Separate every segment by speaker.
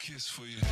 Speaker 1: kiss for you.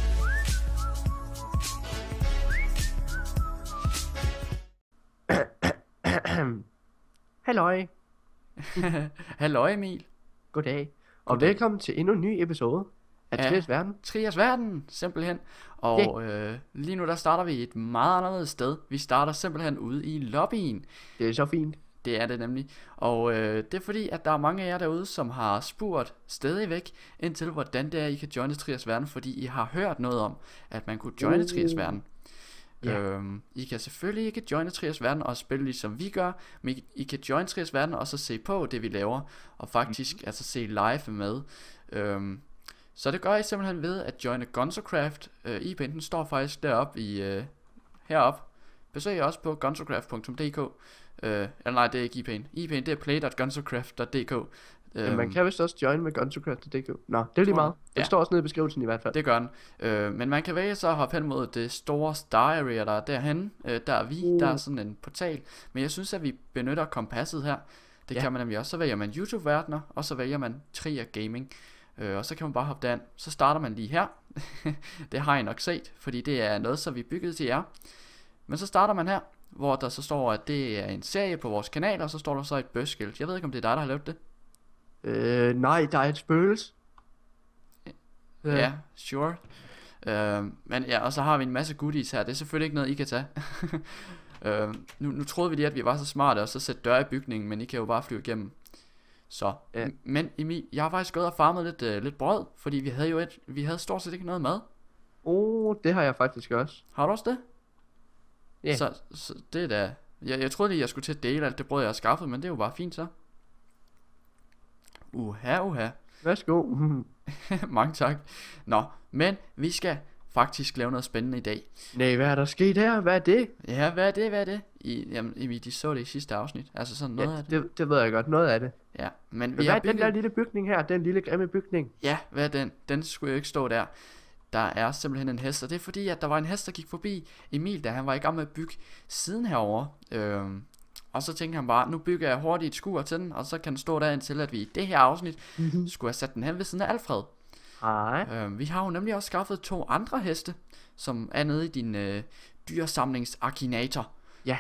Speaker 2: Halløj,
Speaker 3: Halløj Emil.
Speaker 2: goddag, og
Speaker 3: Goddag.
Speaker 2: velkommen til endnu en ny episode af
Speaker 3: Ja.
Speaker 2: Trias Verden.
Speaker 3: Trias Verden, simpelthen. Og lige nu der starter vi et meget anderledes sted. Vi starter simpelthen ude i lobbyen.
Speaker 2: Det er så fint.
Speaker 3: Det er det nemlig. Og det er fordi, at der er mange af jer derude, som har spurgt stadigvæk indtil, hvordan det er, I kan joine Trias Verden. Fordi I har hørt noget om, at man kunne joine Trias Verden.
Speaker 2: Ja.
Speaker 3: I kan selvfølgelig ikke joine Trias Verden og spille ligesom vi gør, men I kan joine Trias Verden og så se på det vi laver, og faktisk altså se live med. Så det gør I simpelthen ved at joine Gonzocraft. IP'en den står faktisk deroppe i heroppe. Besøg også på gonzocraft.dk. Eller nej, det er ikke IP'en. IP'en det er play.gonzocraft.dk.
Speaker 2: Man kan vist også join med Gunzocraft.dk. Nå, det er lige meget. Det
Speaker 3: Ja.
Speaker 2: står også nede i beskrivelsen i hvert fald.
Speaker 3: Det gør den. Men man kan vælge så at hoppe hen mod det store star area, der er derhen. Der er vi, der er sådan en portal. Men jeg synes, at vi benytter kompasset her. Det kan man nemlig også. Så vælger man YouTube-verdener, og så vælger man Tria Gaming. Og så kan man bare hoppe derind. Så starter man lige her. Det har I nok set, fordi det er noget, som vi byggede til jer. Men så starter man her, hvor der så står, at det er en serie på vores kanal, og så står der så et bøsskilt. Jeg ved ikke, om det er dig, der har lavet det.
Speaker 2: Nej, der er et spøgelse.
Speaker 3: Ja, sure. Men ja, og så har vi en masse goodies her. Det er selvfølgelig ikke noget, I kan tage. Nu troede vi lige, at vi var så smarte og så sætte døre i bygningen, men I kan jo bare flyve igennem. Så,
Speaker 2: Ja.
Speaker 3: men Emil, jeg har faktisk gået og farmet lidt brød, fordi vi havde stort set ikke noget mad.
Speaker 2: Det har jeg faktisk også.
Speaker 3: Har du også det?
Speaker 2: Ja.
Speaker 3: Så det er da... Jeg troede lige, jeg skulle til at dele alt det brød, jeg har skaffet, men det er jo bare fint så. Uha.
Speaker 2: Værsgo.
Speaker 3: Mange tak. Nå, men vi skal faktisk lave noget spændende i dag.
Speaker 2: Nej, hvad er der sket her? Hvad er det?
Speaker 3: Ja, hvad er det? Jamen, Emil, de så det i sidste afsnit. Altså sådan noget af det.
Speaker 2: Det ved jeg godt. Noget af det.
Speaker 3: Ja, men vi
Speaker 2: Hvad
Speaker 3: har
Speaker 2: er den
Speaker 3: bygget...
Speaker 2: der lille bygning her? Den lille grimme bygning.
Speaker 3: Ja, hvad er den? Den skulle jo ikke stå der. Der er simpelthen en hest, og det er fordi, at der var en hest, der gik forbi Emil, da han var i gang med at bygge siden herover. Og så tænkte han bare, nu bygger jeg hurtigt et skur til den, og så kan den stå der indtil, at vi i det her afsnit skulle have sat den hen ved siden af Alfred.
Speaker 2: Hej.
Speaker 3: Vi har jo nemlig også skaffet 2 andre heste, som er nede i din dyresamlingsakinator.
Speaker 2: Ja.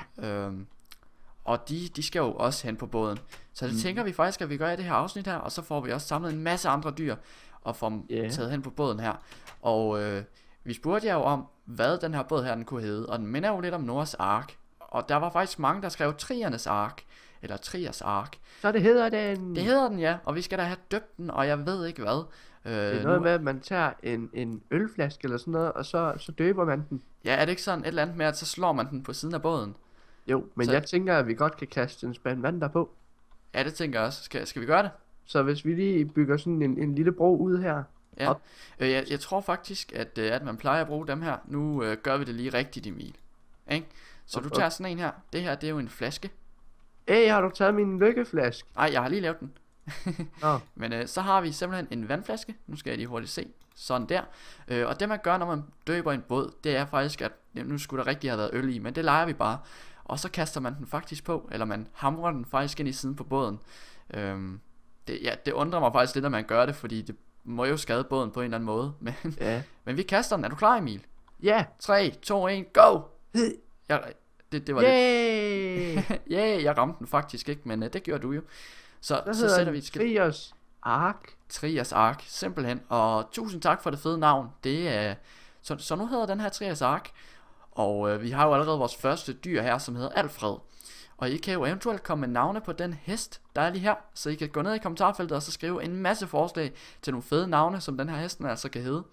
Speaker 3: Og de skal jo også hen på båden. Så det tænker vi faktisk, at vi gør i det her afsnit her, og så får vi også samlet en masse andre dyr, og får dem taget hen på båden her. Og vi spurgte jer jo om, hvad den her båd her den kunne hedde, og den minder jo lidt om Noahs ark. Og der var faktisk mange, der skrev Triernes ark, eller Triers ark.
Speaker 2: Så det hedder den.
Speaker 3: Det hedder den, ja, og vi skal da have døbt den, og jeg ved ikke hvad.
Speaker 2: Det er noget med, at man tager en ølflaske eller sådan noget, og så døber man den.
Speaker 3: Ja, er det ikke sådan et eller andet med, at så slår man den på siden af båden?
Speaker 2: Jo, men
Speaker 3: Så-
Speaker 2: jeg tænker, at vi godt kan kaste en spand vand derpå.
Speaker 3: Ja, det tænker jeg også. Skal vi gøre det?
Speaker 2: Så hvis vi lige bygger sådan en lille bro ud her.
Speaker 3: Ja.
Speaker 2: Op.
Speaker 3: Jeg tror faktisk, at man plejer at bruge dem her. Nu gør vi det lige rigtigt, Emil. Ikke? Så du tager sådan en her. Det her, det er jo en flaske.
Speaker 2: Har du taget min lykkeflaske?
Speaker 3: Nej, jeg har lige lavet den.
Speaker 2: Nå.
Speaker 3: Men så har vi simpelthen en vandflaske. Nu skal jeg lige hurtigt se. Sådan der. Og det man gør, når man døber en båd, det er faktisk, at nu skulle der rigtig have været øl i, men det leger vi bare. Og så kaster man den faktisk på, eller man hamrer den faktisk ind i siden på båden. Det undrer mig faktisk lidt, at man gør det, fordi det må jo skade båden på en eller anden måde.
Speaker 2: Ja.
Speaker 3: Men vi kaster den. Er du klar, Emil?
Speaker 2: Ja.
Speaker 3: 3, 2, 1, go! Det var lidt...
Speaker 2: Yay!
Speaker 3: Jeg ramte den faktisk ikke, men det gjorde du jo. Så
Speaker 2: Så
Speaker 3: sætter
Speaker 2: hedder
Speaker 3: vi
Speaker 2: den
Speaker 3: et skilt.
Speaker 2: Triers ark.
Speaker 3: Trias Ark, simpelthen. Og tusind tak for det fede navn. Det er... Så nu hedder den her Trias Ark. Og vi har jo allerede vores første dyr her, som hedder Alfred. Og I kan jo eventuelt komme med navne på den hest, der er lige her. Så I kan gå ned i kommentarfeltet og så skrive en masse forslag til nogle fede navne, som den her hesten altså kan hedde.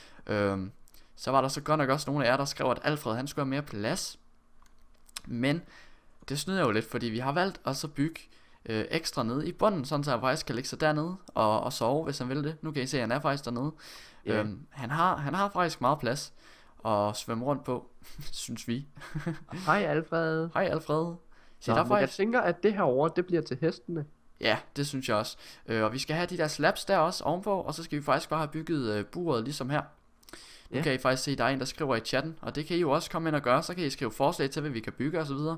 Speaker 3: Så var der så godt nok også nogle af jer, der skrev, at Alfred han skulle have mere plads. Men det snyder jo lidt, fordi vi har valgt at så bygge ekstra nede i bunden, sådan så han faktisk kan ligge sig dernede og sove, hvis han vil det. Nu kan I se, at han er faktisk dernede.
Speaker 2: Ja.
Speaker 3: Han har faktisk meget plads at svømme rundt på, synes vi.
Speaker 2: Hej Alfred.
Speaker 3: Hej Alfred. Se,
Speaker 2: Nå,
Speaker 3: der er
Speaker 2: men jeg
Speaker 3: faktisk...
Speaker 2: tænker, at det her over, det bliver til hestene.
Speaker 3: Ja, det synes jeg også. Og vi skal have de der slabs der også ovenpå, og så skal vi faktisk bare have bygget buret ligesom her. Nu kan I faktisk se, at der er en, der skriver i chatten, og det kan I jo også komme ind og gøre. Så kan I skrive forslag til, hvad vi kan bygge og så videre.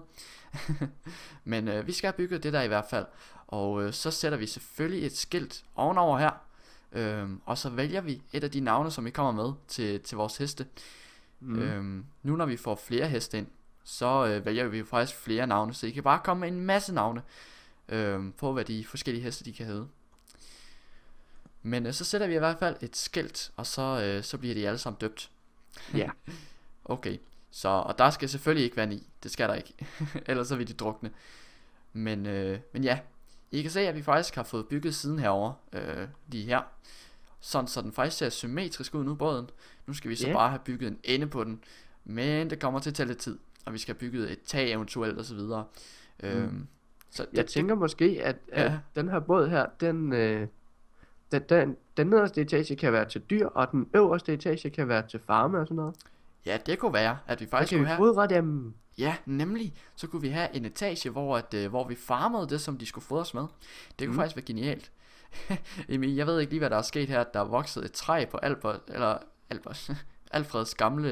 Speaker 3: Men vi skal have bygget det der i hvert fald. Og så sætter vi selvfølgelig et skilt ovenover her, Og så vælger vi et af de navne, som vi kommer med til vores heste. Nu når vi får flere heste ind, så vælger vi faktisk flere navne, så I kan bare komme med en masse navne på hvad de forskellige heste de kan hedde. Men så sætter vi i hvert fald et skilt, og så bliver de alle sammen døbt.
Speaker 2: Ja.
Speaker 3: Okay, så og der skal selvfølgelig ikke vand i, det skal der ikke, ellers så vil de drukne. Men ja, I kan se at vi faktisk har fået bygget siden herover lige her, sådan så den faktisk ser symmetrisk ud nu båden. Nu skal vi så bare have bygget en ende på den, men det kommer til at tage lidt tid, og vi skal have bygget et tag eventuelt og så videre. Så
Speaker 2: jeg tænker måske at den her båd her, den nederste etage kan være til dyr, og den øverste etage kan være til farme og sådan noget.
Speaker 3: Ja, det kunne være, at vi faktisk
Speaker 2: kunne have... fodre dem.
Speaker 3: Ja, nemlig. Så kunne vi have en etage, hvor vi farmede det, som de skulle fodres med. Det kunne faktisk være genialt. Emil, jeg ved ikke lige, hvad der er sket her. Der er vokset et træ på Alfreds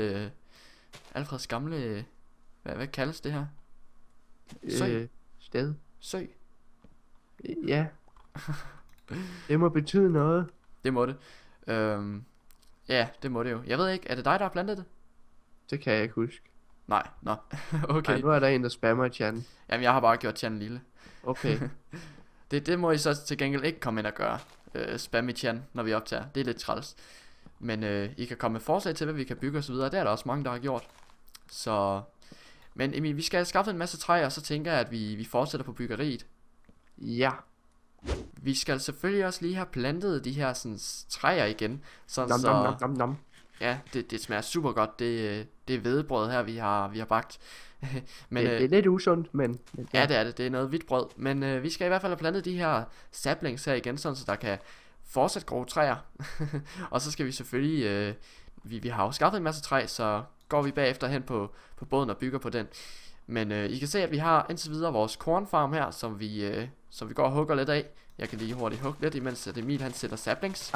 Speaker 3: gamle... Hvad kaldes det her?
Speaker 2: Sted.
Speaker 3: Sø.
Speaker 2: Ja. Det må betyde noget.
Speaker 3: Det må det. Ja, det må det jo. Jeg ved ikke, er det dig, der har plantet det?
Speaker 2: Det kan jeg ikke huske.
Speaker 3: Nej, nå. Okay.
Speaker 2: Nej, nu er der en, der spammer Chan.
Speaker 3: Jamen, jeg har bare gjort Chan lille.
Speaker 2: Okay.
Speaker 3: det må I så til gengæld ikke komme ind og gøre. Spam i Chan, når vi optager. Det er lidt træls. Men I kan komme med forslag til, hvad vi kan bygge og så videre. Det er der også mange, der har gjort. Så... Men Emil, vi skal have skaffet en masse træer, og så tænker jeg, at vi fortsætter på byggeriet.
Speaker 2: Ja.
Speaker 3: Vi skal selvfølgelig også lige have plantet de her sådan, træer igen. Sådan,
Speaker 2: nom.
Speaker 3: Ja, det smager super godt. Det er hvedebrød her, vi har bagt. Men,
Speaker 2: det er lidt usundt, men
Speaker 3: ja, det er det. Det er noget hvidt brød. Men vi skal i hvert fald have plantet de her saplings her igen, sådan, så der kan fortsat gro træer. Og så skal vi selvfølgelig... Vi har jo skaffet en masse træ, så går vi bagefter hen på båden og bygger på den. Men I kan se, at vi har indtil videre vores kornfarm her, som vi går og hugger lidt af. Jeg kan lige hurtigt hugge lidt, imens at Emil han sætter saplings.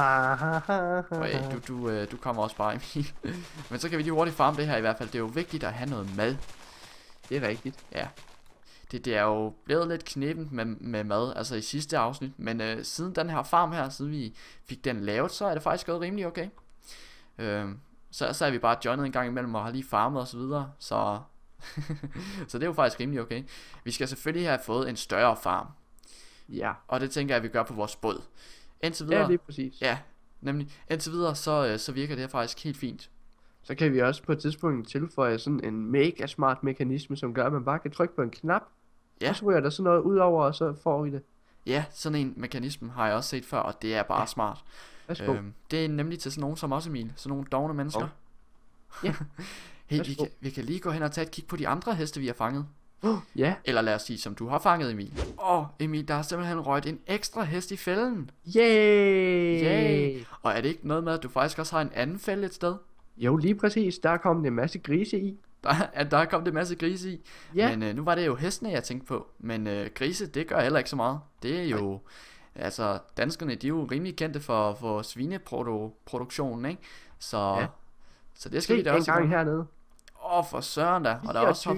Speaker 3: Du kommer også bare, Emil. Men så kan vi lige hurtigt farme det her i hvert fald. Det er jo vigtigt at have noget mad.
Speaker 2: Det er rigtigt.
Speaker 3: Ja. Det er jo blevet lidt knebent med mad, altså i sidste afsnit. Men siden den her farm her, siden vi fik den lavet, så er det faktisk gået rimelig okay. Så er vi bare joinet en gang imellem og har lige farmet og så videre. Så det er jo faktisk rimelig okay. Vi skal selvfølgelig have fået en større farm.
Speaker 2: Ja.
Speaker 3: Og det tænker jeg, at vi gør på vores båd. Indtil videre,
Speaker 2: ja, lige præcis.
Speaker 3: Ja, nemlig. Indtil videre, så virker det her faktisk helt fint.
Speaker 2: Så kan vi også på et tidspunkt tilføje sådan en mega smart mekanisme, som gør, at man bare kan trykke på en knap. Ja. Og så ryger der sådan noget ud over, og så får vi det.
Speaker 3: Ja, sådan en mekanisme har jeg også set før, og det er bare smart. Det er nemlig til sådan nogen som også, Emil. Sådan nogle dovne mennesker.
Speaker 2: Ja.
Speaker 3: Hey, vi kan lige gå hen og tage et kig på de andre heste, vi har fanget.
Speaker 2: Ja.
Speaker 3: Eller lad os sige, som du har fanget, Emil. Emil, der er simpelthen røget en ekstra hest i fælden.
Speaker 2: Yay!
Speaker 3: Og er det ikke noget med, at du faktisk også har en anden fælde et sted?
Speaker 2: Jo, lige præcis. Der er kommet en masse grise i.
Speaker 3: Der er kommet en masse grise i.
Speaker 2: Ja.
Speaker 3: Men nu var det jo hestene, jeg tænkte på. Men grise, det gør heller ikke så meget. Det er jo... Altså, danskerne, de er jo rimelig kendte for svineproduktionen, ikke? Så det skal vi da også
Speaker 2: en gang hernede.
Speaker 3: For søren da. Og der er også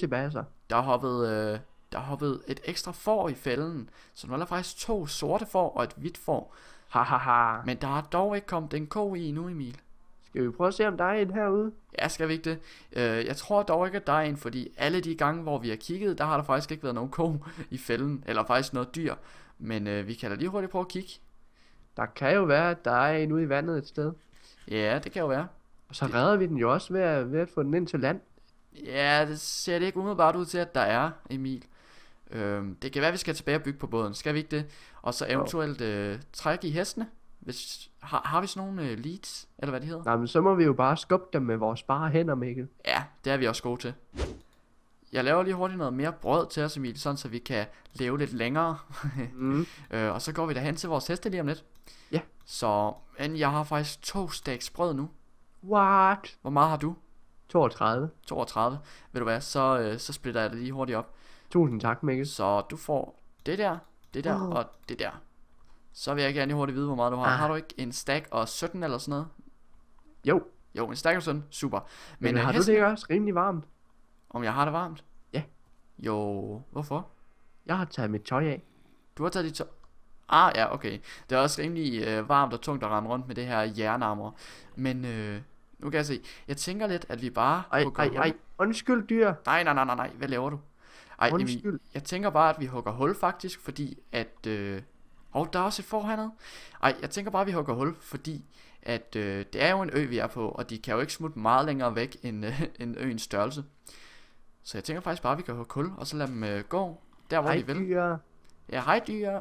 Speaker 3: hoppet et ekstra får i fælden. Så nu er der faktisk 2 sorte får og et hvidt får.
Speaker 2: Hahaha.
Speaker 3: Men der er dog ikke kommet en ko i nu, Emil.
Speaker 2: Skal vi prøve at se, om der er en herude?
Speaker 3: Ja, skal vi ikke det? Jeg tror dog ikke, at der er en, fordi alle de gange, hvor vi har kigget, der har der faktisk ikke været nogen ko i fælden. Eller faktisk noget dyr. Men vi kan da lige hurtigt prøve at kigge.
Speaker 2: Der kan jo være, at der er en ude i vandet et sted.
Speaker 3: Ja, det kan jo være.
Speaker 2: Og så redder vi den jo også ved at få den ind til land.
Speaker 3: Ja, det ser det ikke umiddelbart ud til, at der er, Emil. Det kan være, at vi skal tilbage og bygge på båden. Skal vi ikke det? Og så eventuelt trække i hestene. Har vi sådan nogle leads, eller hvad det hedder?
Speaker 2: Nej, men så må vi jo bare skubbe dem med vores bare hænder, Mikkel.
Speaker 3: Ja, det er vi også gode til. Jeg laver lige hurtigt noget mere brød til os, Emil, sådan så vi kan leve lidt længere. Og så går vi derhen til vores heste lige om lidt.
Speaker 2: Ja.
Speaker 3: Men jeg har faktisk 2 stacks brød nu.
Speaker 2: What?
Speaker 3: Hvor meget har du?
Speaker 2: 32.
Speaker 3: 32. Ved du hvad, så splitter jeg det lige hurtigt op.
Speaker 2: Tusind tak, Mikkel.
Speaker 3: Så du får det der og det der. Så vil jeg gerne lige hurtigt vide, hvor meget du har. Har du ikke en stack og 17 eller sådan noget? Jo, en stack og 17. Super.
Speaker 2: Men har du det ikke også rimelig varmt?
Speaker 3: Om jeg har det varmt?
Speaker 2: Ja.
Speaker 3: Jo, hvorfor?
Speaker 2: Jeg har taget mit tøj af.
Speaker 3: Du har taget dit tøj? Ah, ja, okay. Det er også rimelig varmt og tungt at rende rundt med det her jernarmor. Men nu kan jeg se. Jeg tænker lidt, at vi bare hugger hul.
Speaker 2: Ej, undskyld dyr.
Speaker 3: Nej. Hvad laver du? Ej, Emil,
Speaker 2: Undskyld.
Speaker 3: jeg tænker bare, at vi hugger hul faktisk, fordi at... der er også et får hernede. Ej, jeg tænker bare, at vi hugger hul, fordi at det er jo en ø, vi er på, og de kan jo ikke smutte meget længere væk end øens størrelse. Så jeg tænker faktisk bare, at vi kan hugge hul, og så lade dem gå der, hvor de vil.
Speaker 2: Dyr.
Speaker 3: Ja, hej dyr.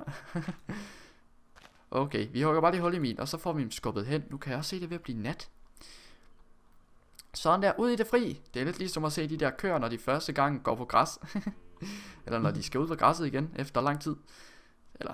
Speaker 3: Okay, vi hugger bare det hul i min, og så får vi dem skubbet hen. Nu kan jeg også se, det er ved at blive nat. Sådan der, ud i det fri. Det er lidt ligesom at se de der køer, når de første gang går på græs. Eller når de skal ud på græsset igen, efter lang tid. Eller,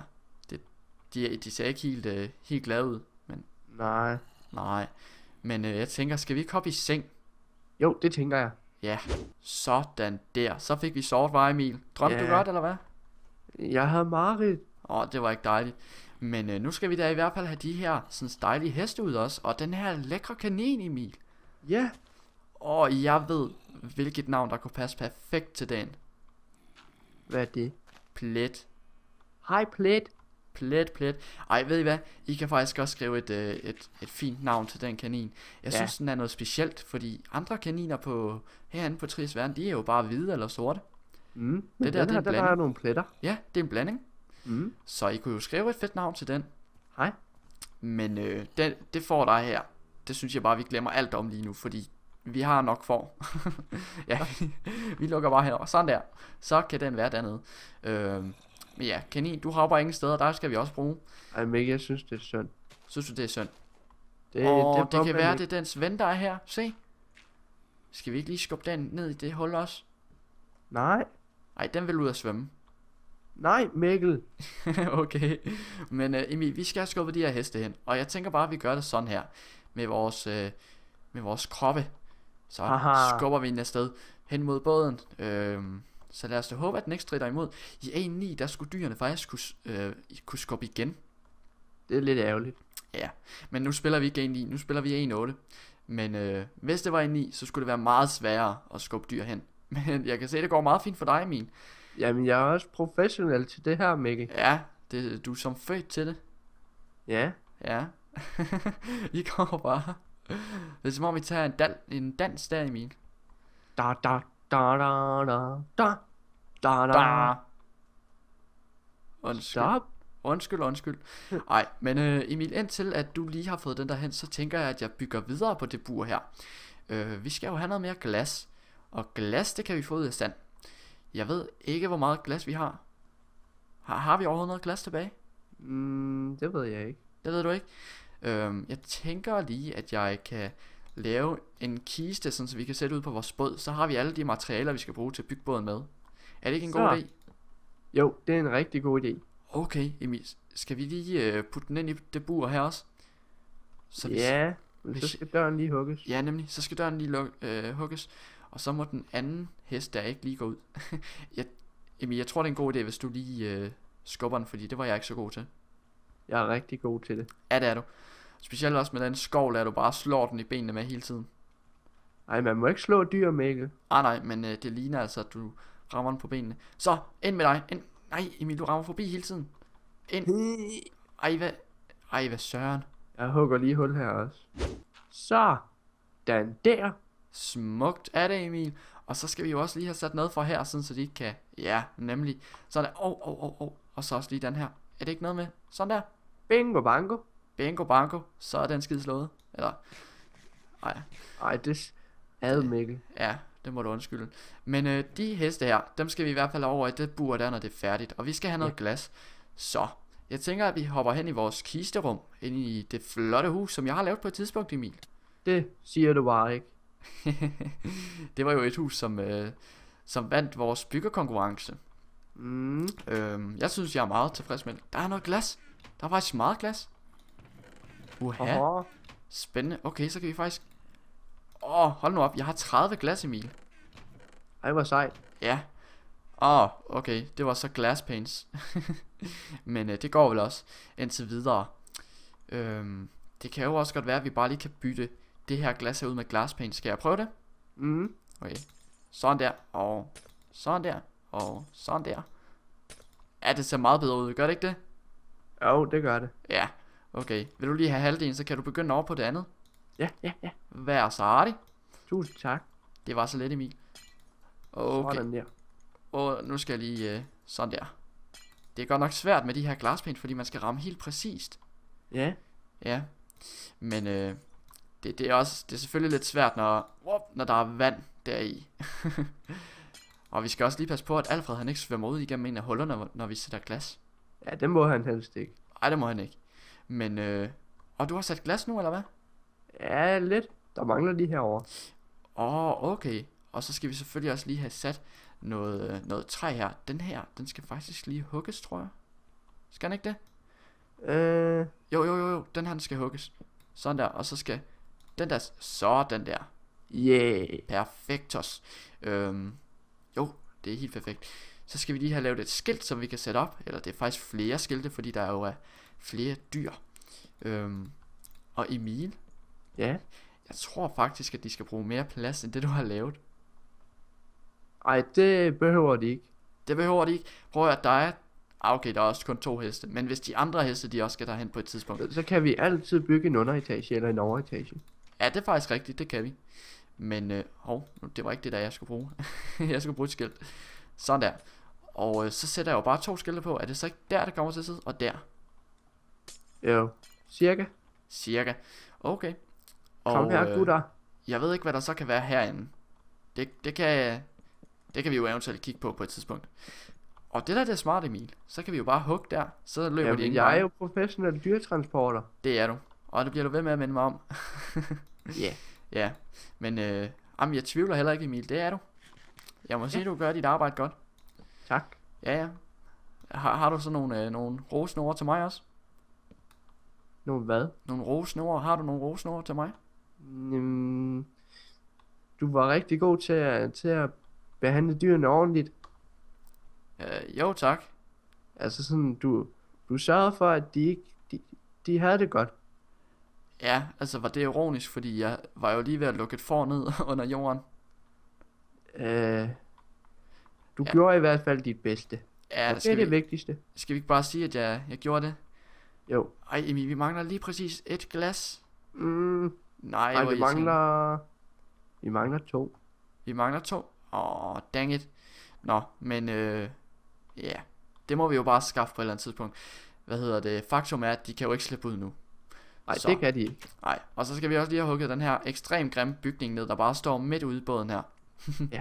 Speaker 3: de ser ikke helt glade ud. Men, nej. Men jeg tænker, skal vi ikke hoppe i seng?
Speaker 2: Jo, det tænker jeg.
Speaker 3: Ja, sådan der. Så fik vi sovet, var Emil. Drømte du godt, eller hvad?
Speaker 2: Jeg havde mareridt.
Speaker 3: Det var ikke dejligt. Men nu skal vi da i hvert fald have de her sådan dejlige heste ud også. Og den her lækre kanin, Emil.
Speaker 2: Ja.
Speaker 3: Jeg ved, hvilket navn, der kunne passe perfekt til den.
Speaker 2: Hvad er det?
Speaker 3: Plet.
Speaker 2: Hej, Plet.
Speaker 3: Plet. Ej, ved I hvad? I kan faktisk også skrive et fint navn til den kanin. Jeg synes, den er noget specielt, fordi andre kaniner herinde på Tries Verden, de er jo bare hvide eller sorte.
Speaker 2: Men
Speaker 3: det er en blanding.
Speaker 2: Der er nogle pletter.
Speaker 3: Ja, det er en blanding. Så I kunne jo skrive et fedt navn til den.
Speaker 2: Hej.
Speaker 3: Men det får der her. Det synes jeg bare, vi glemmer alt om lige nu, fordi vi har nok får. Ja, vi lukker bare her. Sådan der. Så kan den være dernede. Men ja, kanin, du hopper ingen steder. Der skal vi også bruge.
Speaker 2: Ej, men jeg synes, det er synd.
Speaker 3: Synes du, det er synd?
Speaker 2: Det
Speaker 3: kan være, det er dens ven, der er her. Se. Skal vi ikke lige skubbe den ned i det hul også?
Speaker 2: Nej.
Speaker 3: Ej, den vil ud at svømme.
Speaker 2: Nej, Mikkel.
Speaker 3: Okay. Men Emil, vi skal have skubbet de her heste hen. Og jeg tænker bare, at vi gør det sådan her. Med vores kroppe. Så skubber vi den afsted hen mod båden. Så lad os da håbe, at den ikke strider imod. I 1.9, der skulle dyrene faktisk kunne skubbe igen.
Speaker 2: Det er lidt ærgerligt.
Speaker 3: Ja, men nu spiller vi ikke 1.9, nu spiller vi 1.8. Men hvis det var 1.9, så skulle det være meget sværere at skubbe dyr hen. Men jeg kan se, det går meget fint for dig, Emil.
Speaker 2: Jamen, jeg er også professionel til det her, Mikkel.
Speaker 3: Ja, du er som født til det.
Speaker 2: Ja.
Speaker 3: Ja. I kommer bare. Det er som om vi tager en dans der, Emil.
Speaker 2: Da.
Speaker 3: Undskyld. Ej, men Emil, indtil at du lige har fået den der hen, så tænker jeg, at jeg bygger videre på det bur her. Vi skal jo have noget mere glas. Og glas, det kan vi få ud af stand. Jeg ved ikke, hvor meget glas vi har. Har vi overhovedet noget glas tilbage?
Speaker 2: Det ved jeg ikke.
Speaker 3: Det ved du ikke? Jeg tænker lige, at jeg kan lave en kiste, sådan så vi kan sætte ud på vores båd. Så har vi alle de materialer, vi skal bruge til at bygge båden med. Er det ikke en god idé?
Speaker 2: Jo, det er en rigtig god idé.
Speaker 3: Okay, Emil, skal vi lige putte den ind i det bur her også? Så
Speaker 2: så skal døren lige hugges.
Speaker 3: Ja, nemlig, så skal døren lige hugges. Og så må den anden hest der ikke lige gå ud. Emil, jeg tror det er en god idé, hvis du lige skubber den, fordi det var jeg ikke så god til.
Speaker 2: Jeg er rigtig god til det.
Speaker 3: Ja, det er du. Specielt også med den skovl, der du bare slår den i benene med hele tiden.
Speaker 2: Ej, man må ikke slå dyr, Mikkel.
Speaker 3: Nej, men det ligner altså, at du rammer den på benene. Så, ind med dig. Ind. Nej, Emil, du rammer forbi hele tiden. Ind. Ej, hvad søren.
Speaker 2: Jeg hugger lige hul her også. Så. Den der.
Speaker 3: Smukt er det, Emil. Og så skal vi jo også lige have sat noget for her, sådan så de ikke kan. Ja, nemlig. Sådan der. Og så også lige den her. Er det ikke noget med? Sådan der.
Speaker 2: Bingo bango.
Speaker 3: Bingo bango. Så er den skide slået. Eller.
Speaker 2: Ej, det er Mikkel.
Speaker 3: Ja, det må du undskylde. Men de heste her, dem skal vi i hvert fald over i det bur der, når det er færdigt. Og vi skal have noget glas. Så, jeg tænker, at vi hopper hen i vores kisterum. Ind i det flotte hus, som jeg har lavet på et tidspunkt, Emil.
Speaker 2: Det siger du bare ikke.
Speaker 3: Det var jo et hus, som vandt vores byggekonkurrence. Jeg synes, jeg er meget tilfreds med det. Der er noget glas. Der er faktisk meget glas. Spændende. Okay, så kan vi faktisk... hold nu op. Jeg har 30 glas, Emil.
Speaker 2: Ej, hvor sejt.
Speaker 3: Ja. Okay. Det var så glass paints. Men det går vel også indtil videre. Det kan jo også godt være, at vi bare lige kan bytte det her glas her ud med glass paints. Skal jeg prøve det? Okay. Sådan der. Og sådan der. Og sådan der. Ja, det ser meget bedre ud. Gør det ikke det?
Speaker 2: Jo, det gør det.
Speaker 3: Ja, okay. Vil du lige have halvdelen, så kan du begynde over på det andet.
Speaker 2: Ja, ja, ja.
Speaker 3: Vær så artig.
Speaker 2: Tusind tak.
Speaker 3: Det var så let, Emil. Okay.
Speaker 2: Sådan der.
Speaker 3: Og nu skal jeg lige... sådan der. Det er godt nok svært med de her glaspæn, fordi man skal ramme helt præcist.
Speaker 2: Ja.
Speaker 3: Ja. Men det er også... Det er selvfølgelig lidt svært, når der er vand deri. Og vi skal også lige passe på, at Alfred han ikke svømmer ud igennem en af hullerne, når vi sætter glas.
Speaker 2: Ja, det må han helst ikke.
Speaker 3: Ej, det må han ikke. Men og du har sat glas nu, eller hvad?
Speaker 2: Ja, lidt. Der mangler lige herovre.
Speaker 3: Okay. Og så skal vi selvfølgelig også lige have sat noget træ her. Den her, den skal faktisk lige hugges, tror jeg. Skal den ikke det? Jo. Den her, den skal hugges. Sådan der. Og så skal den der, sådan der.
Speaker 2: Yeah.
Speaker 3: Perfektos. Jo, det er helt perfekt. Så skal vi lige have lavet et skilt, som vi kan sætte op. Eller det er faktisk flere skilte, fordi der jo er flere dyr. Og Emil.
Speaker 2: Ja.
Speaker 3: Jeg tror faktisk, at de skal bruge mere plads, end det du har lavet.
Speaker 2: Ej, det behøver de ikke.
Speaker 3: Det behøver de ikke. Prøv at der er... okay, der er også kun 2 heste. Men hvis de andre heste, de også skal derhen på et tidspunkt.
Speaker 2: Så kan vi altid bygge en underetage eller en overetage.
Speaker 3: Ja, det er faktisk rigtigt, det kan vi. Men, det var ikke det, der jeg skulle bruge. Jeg skulle bruge et skilt. Sådan der. Og så sætter jeg jo bare 2 skilte på. Er det så ikke der, det kommer til at sidde? Og der.
Speaker 2: Jo, cirka.
Speaker 3: Cirka. Okay.
Speaker 2: Kom her, gutter.
Speaker 3: Jeg ved ikke, hvad der så kan være herinde. Det kan vi jo eventuelt kigge på et tidspunkt. Og det er smart, Emil. Så kan vi jo bare hugge der. Så løber de ikke.
Speaker 2: Jeg er jo professionel dyretransporter.
Speaker 3: Det er du. Og det bliver du ved med at minde mig om.
Speaker 2: Ja.
Speaker 3: Ja. Men jeg tvivler heller ikke, Emil. Det er du. Jeg må sige, du gør dit arbejde godt.
Speaker 2: Tak.
Speaker 3: Ja. Har du så nogle rosende ord til mig også?
Speaker 2: Nogle hvad?
Speaker 3: Nogle rosende ord. Har du nogle rosende ord til mig?
Speaker 2: Du var rigtig god til at behandle dyrene ordentligt.
Speaker 3: Jo, tak.
Speaker 2: Altså sådan, du sørgede for, at de havde det godt.
Speaker 3: Ja, altså var det ironisk, fordi jeg var jo lige ved at lukke et får ned under jorden.
Speaker 2: Du gjorde i hvert fald dit bedste.
Speaker 3: Ja,
Speaker 2: det er det vigtigste.
Speaker 3: Skal vi ikke bare sige, at jeg gjorde det?
Speaker 2: Jo.
Speaker 3: Ej, Emil, vi mangler lige præcis et glas.
Speaker 2: Nej, vi mangler 2.
Speaker 3: Vi mangler 2. Dang it. Nå, men ja, det må vi jo bare skaffe på et eller andet tidspunkt. Faktum er, at de kan jo ikke slippe ud nu.
Speaker 2: Nej, det kan de ikke.
Speaker 3: Nej, og så skal vi også lige have hugget den her ekstremt grimme bygning ned, der bare står midt ude i båden her.
Speaker 2: Ja.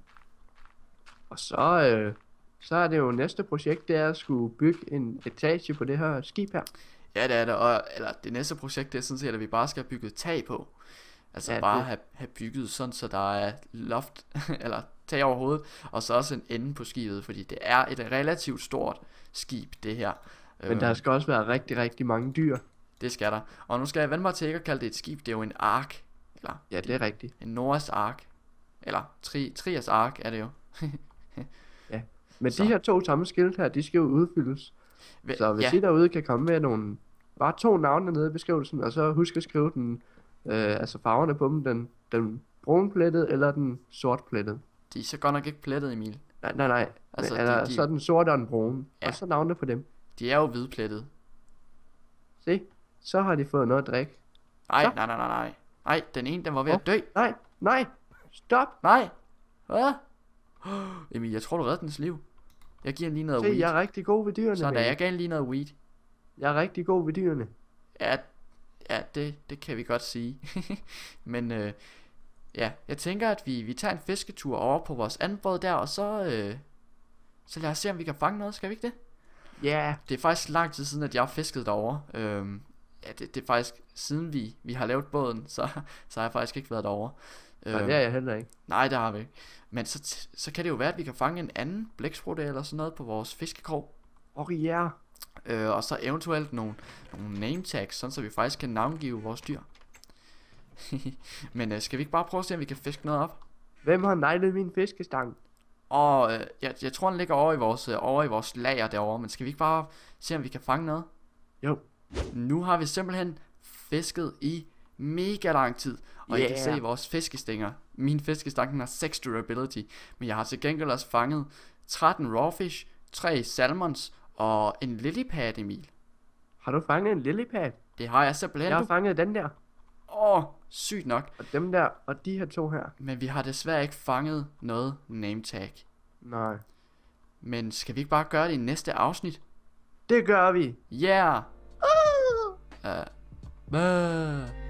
Speaker 2: Og så er det jo næste projekt, det er at skulle bygge en etage på det her skib her.
Speaker 3: Ja, det er det. Eller det næste projekt, det er sådan set, at vi bare skal have bygget tag på. Altså ja, bare have bygget sådan, så der er loft, eller tag over hovedet, og så også en ende på skibet, fordi det er et relativt stort skib, det her.
Speaker 2: Men der skal også være rigtig, rigtig mange dyr.
Speaker 3: Det skal der. Og nu skal jeg vende mig til ikke at kalde det et skib, det er jo en ark. Eller,
Speaker 2: ja, det er rigtigt.
Speaker 3: En Noahs ark. Eller Trias ark er det jo.
Speaker 2: Ja, men de her 2 tomme skilt her, de skal jo udfyldes. Så hvis I derude kan komme med nogle, bare 2 navne nede i beskrivelsen, og så husk at skrive den, altså farverne på dem, den brunplettede eller den sortplettede.
Speaker 3: De er så godt nok ikke plettet, Emil.
Speaker 2: Nej. Altså, så er den sorte og den brune, og så navnene på dem.
Speaker 3: De er jo hvidplettet.
Speaker 2: Se, så har de fået noget at drikke.
Speaker 3: Nej. Nej, den ene, den var ved at dø.
Speaker 2: Nej, stop.
Speaker 3: Nej. Hvad? Emil, jeg tror du reddede dens liv. Jeg giver lige noget weed.
Speaker 2: Jeg er rigtig god ved dyrene.
Speaker 3: Så jeg gav lige noget weed.
Speaker 2: Jeg er rigtig god ved dyrene.
Speaker 3: Ja, det kan vi godt sige. Men jeg tænker, at vi tager en fisketur over på vores anden båd der, og så lad os se, om vi kan fange noget. Skal vi ikke det?
Speaker 2: Ja. Yeah.
Speaker 3: Det er faktisk lang tid siden, at jeg har fisket derovre. Det er faktisk siden vi har lavet båden, så har jeg faktisk ikke været derovre.
Speaker 2: Nej, det er jeg heller ikke.
Speaker 3: Nej, det har vi ikke. Men så kan det jo være, at vi kan fange en anden blæksprutte eller sådan noget på vores fiskekrog.
Speaker 2: Ja.
Speaker 3: Og så eventuelt nogle name tags, sådan så vi faktisk kan navngive vores dyr. Men skal vi ikke bare prøve at se, om vi kan fiske noget op?
Speaker 2: Hvem har neglet min fiskestang?
Speaker 3: Jeg tror, den ligger over i vores lager derovre. Men skal vi ikke bare se, om vi kan fange noget?
Speaker 2: Jo.
Speaker 3: Nu har vi simpelthen fisket i mega lang tid. Og I kan se vores fiskestænger. Min fiskestang har 6 durability. Men jeg har til gengæld også fanget 13 rawfish, 3 salmons og en lilypad, Emil.
Speaker 2: Har du fanget en lillipad?
Speaker 3: Det har jeg simpelthen.
Speaker 2: Jeg har fanget den der.
Speaker 3: Sygt nok.
Speaker 2: Og dem der, og de her 2 her.
Speaker 3: Men vi har desværre ikke fanget noget name tag.
Speaker 2: Nej.
Speaker 3: Men skal vi ikke bare gøre det i næste afsnit?
Speaker 2: Det gør vi.
Speaker 3: Yeah.